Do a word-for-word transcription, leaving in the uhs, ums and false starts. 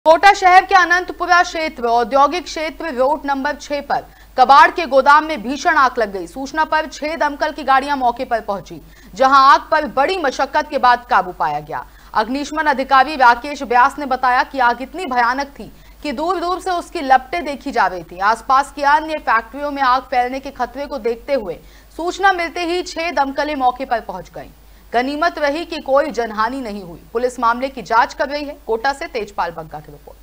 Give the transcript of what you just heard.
कोटा शहर के अनंतपुरा क्षेत्र औद्योगिक क्षेत्र रोड नंबर छह पर कबाड़ के गोदाम में भीषण आग लग गई। सूचना पर छह दमकल की गाड़ियां मौके पर पहुंची, जहां आग पर बड़ी मशक्कत के बाद काबू पाया गया। अग्निशमन अधिकारी राकेश व्यास ने बताया कि आग इतनी भयानक थी कि दूर दूर से उसकी लपटें देखी जा रही थी। आसपास की अन्य फैक्ट्रियों में आग फैलने के खतरे को देखते हुए सूचना मिलते ही छह दमकलें मौके पर पहुंच गईं। गनीमत रही कि कोई जनहानि नहीं हुई। पुलिस मामले की जांच कर रही है। कोटा से तेजपाल बग्गा की रिपोर्ट।